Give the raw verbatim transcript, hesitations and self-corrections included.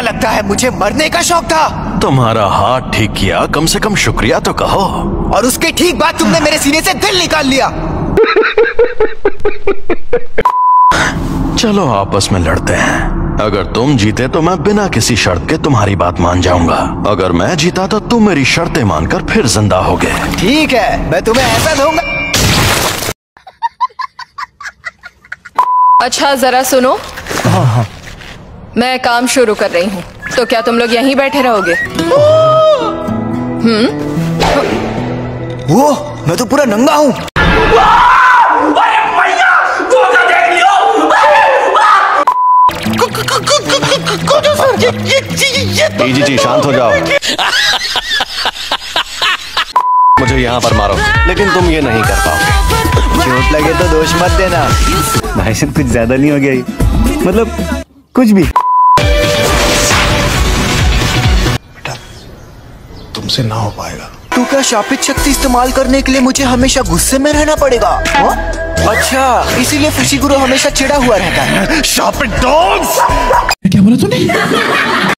लगता है मुझे मरने का शौक था। तुम्हारा हाथ ठीक किया, कम से कम शुक्रिया तो कहो। और उसके ठीक बाद तुमने मेरे सीने से दिल निकाल लिया। चलो आपस में लड़ते हैं। अगर तुम जीते तो मैं बिना किसी शर्त के तुम्हारी बात मान जाऊंगा। अगर मैं जीता तो तुम मेरी शर्तें मानकर फिर जिंदा होगे। ठीक है, मैं तुम्हें ऐसा दूंगा। अच्छा जरा सुनो। हाँ हाँ। मैं काम शुरू कर रही हूँ, तो क्या तुम लोग यहीं बैठे रहोगे? हम्म। वो मैं तो पूरा नंगा हूँ। जी जी शांत हो जाओ। मुझे यहाँ पर मारो, लेकिन तुम ये नहीं कर पाओगे। चोट लगे तो दोष मत देना। भाई साहब कुछ ज्यादा नहीं हो गया ये? मतलब कुछ भी। बेटा तुमसे ना हो पाएगा। तू क्या शापित शक्ति इस्तेमाल करने के लिए मुझे हमेशा गुस्से में रहना पड़ेगा? हा? अच्छा, इसीलिए फुशिगुरु हमेशा चिढ़ा हुआ रहता है। शापित डॉग्स। क्या बोला तूने?